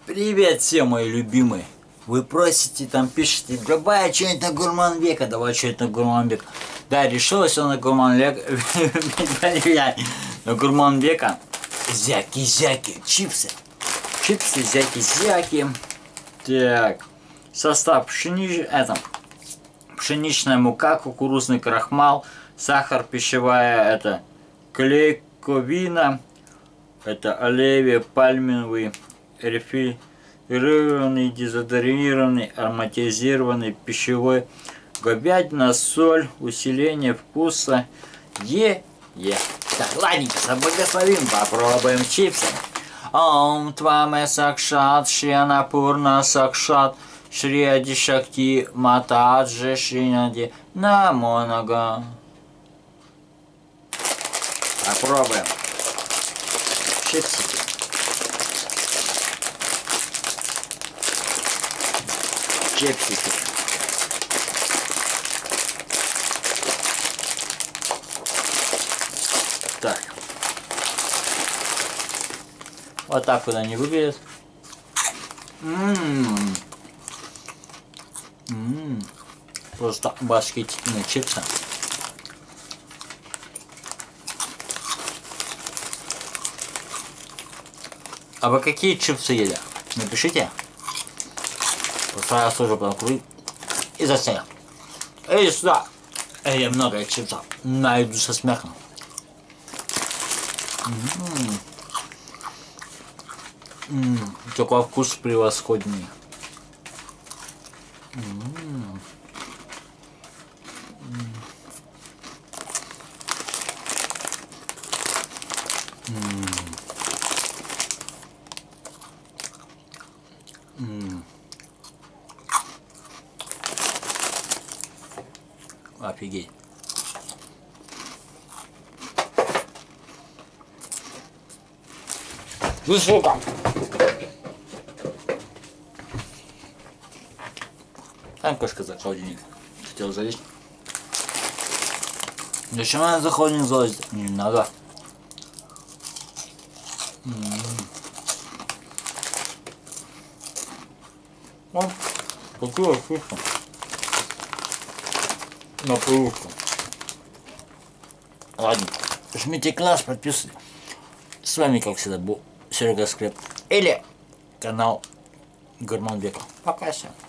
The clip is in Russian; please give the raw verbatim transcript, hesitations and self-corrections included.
Привет все мои любимые. Вы просите, там пишите, давай что-нибудь на Гурман Века, давай что-нибудь на Гурман Века. Да, решилось он на Гурман Века. На Гурман Века. Зяки-зяки, чипсы. Чипсы, зяки-зяки. Так. Состав пшенич... это, пшеничная мука, кукурузный крахмал, сахар, пищевая, это клейковина, это оливье, пальмовый, рефрированный, дезодорированный, ароматизированный пищевой, говядина, соль, усиление вкуса. Е, е. Так, ладненько, благословим, попробуем чипсы. Ом тваме сакшат, шрианапурна сакшат, Шри Ади Шакти Матаджи Шринади Намонага. Попробуем. Чипсики. Чипсики. Так. Вот так вот они выглядят. Ммм. Ммм. Просто восхитительные чипсы. А вы какие чипсы ели? Напишите. Просто тоже покрыть. И засняю. Эй, сюда. Эй, много чипсов. Найду со смехом. Ммм. Ммм. Такой вкус превосходный. Ммм. Ммм. Ммм. Офигеть. Высоко. Там кошка за холодильник. Хотел залезть. Зачем она за холодильник залазит? Не надо. О, какая вкусно. На полушку. Ладно. Жмите класс, подписывайтесь. С вами, как всегда, был Серега Скреп. Или канал Гурман Века. Пока всем.